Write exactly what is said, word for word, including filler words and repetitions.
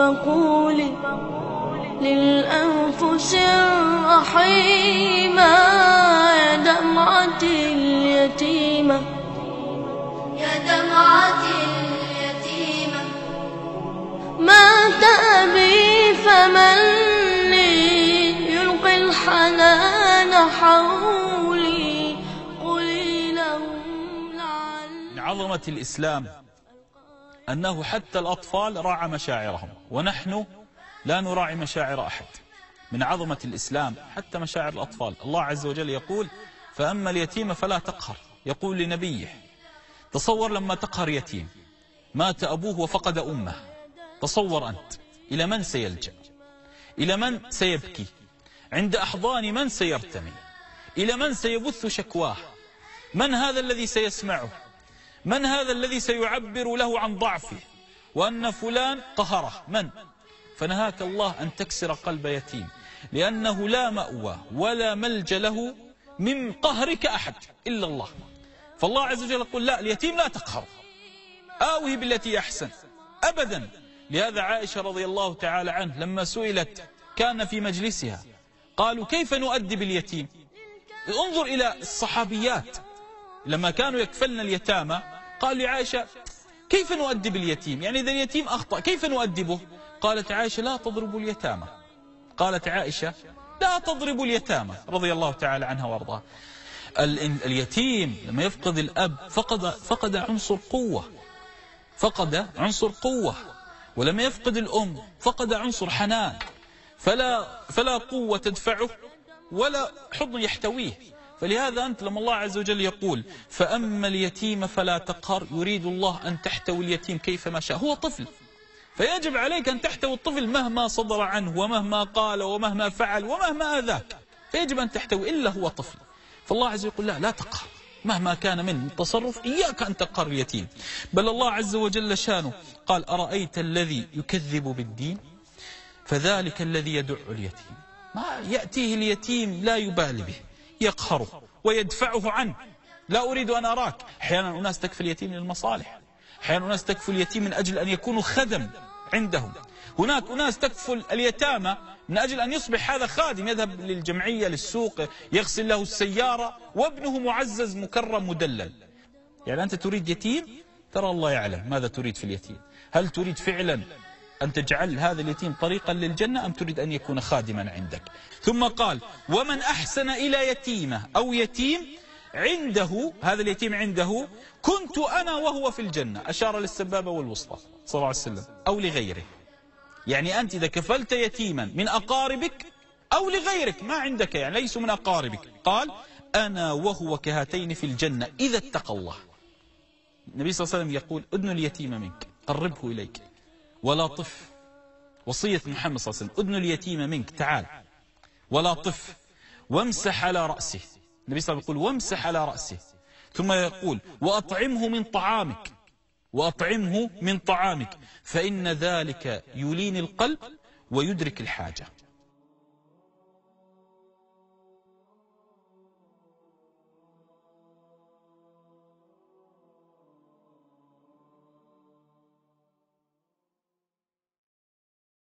فقولي للأنفس الرحيمة يا دمعة اليتيمة يا دمعة اليتيمة مات أبي فمن لي يلقي الحنان حولي قولي لهم لعل. من عظمة الإسلام أنه حتى الأطفال راعى مشاعرهم، ونحن لا نراعي مشاعر أحد. من عظمة الإسلام حتى مشاعر الأطفال. الله عز وجل يقول فأما اليتيم فلا تقهر، يقول لنبيه تصور لما تقهر يتيم مات أبوه وفقد أمه، تصور أنت إلى من سيلجأ، إلى من سيبكي، عند أحضان من سيرتمي، إلى من سيبث شكواه، من هذا الذي سيسمعه، من هذا الذي سيعبر له عن ضعفه وأن فلان قهره، من؟ فنهاك الله أن تكسر قلب يتيم، لأنه لا مأوى ولا ملجأ له من قهرك أحد إلا الله. فالله عز وجل يقول لا، اليتيم لا تقهره، آوه بالتي أحسن أبدا. لهذا عائشة رضي الله تعالى عنه لما سئلت كان في مجلسها قالوا كيف نؤدب اليتيم؟ انظر إلى الصحابيات لما كانوا يكفلن اليتامى قال لعائشة كيف نؤدب اليتيم؟ يعني إذا اليتيم أخطأ كيف نؤدبه؟ قالت عائشة لا تضربوا اليتامى. قالت عائشة لا تضربوا اليتامى رضي الله تعالى عنها وارضاها. اليتيم لما يفقد الأب فقد, فقد عنصر قوة، فقد عنصر قوة، ولما يفقد الأم فقد عنصر حنان، فلا, فلا قوة تدفعه ولا حضن يحتويه. فلهذا أنت لما الله عز وجل يقول فأما اليتيم فلا تقهر، يريد الله أن تحتوي اليتيم كيفما شاء. هو طفل، فيجب عليك أن تحتوي الطفل مهما صدر عنه ومهما قال ومهما فعل ومهما آذاك، فيجب أن تحتوي، إلا هو طفل. فالله عز وجل يقول لا لا تقهر مهما كان من تصرف، إياك أن تقهر اليتيم. بل الله عز وجل شانه قال أرأيت الذي يكذب بالدين فذلك الذي يدع اليتيم. ما يأتيه اليتيم لا يبالي به، يقهره ويدفعه عنه. لا أريد أن أراك. أحيانا أناس تكفي اليتيم للمصالح، أحيانا أناس تكفي اليتيم من أجل أن يكونوا خدم عندهم. هناك أناس تكفل اليتامى من أجل أن يصبح هذا خادم، يذهب للجمعية للسوق يغسل له السيارة وابنه معزز مكرم مدلل. يعني أنت تريد يتيم، ترى الله يعلم ماذا تريد في اليتيم. هل تريد فعلا أن تجعل هذا اليتيم طريقا للجنة أم تريد أن يكون خادما عندك؟ ثم قال ومن أحسن إلى يتيمة أو يتيم عنده، هذا اليتيم عنده كنت أنا وهو في الجنة. أشار للسبابة والوسطى صلى الله عليه وسلم أو لغيره. يعني أنت إذا كفلت يتيما من أقاربك أو لغيرك ما عندك، يعني ليسوا من أقاربك، قال أنا وهو كهاتين في الجنة إذا اتقى الله. النبي صلى الله عليه وسلم يقول أدن اليتيم منك، قربه إليك ولا طف. وصية محمد صلى الله عليه وسلم أدن اليتيم منك، تعال ولا طف وامسح على رأسه. النبي صلى الله عليه وسلم يقول وامسح على رأسه. ثم يقول وأطعمه من طعامك، وأطعمه من طعامك فإن ذلك يلين القلب ويدرك الحاجة.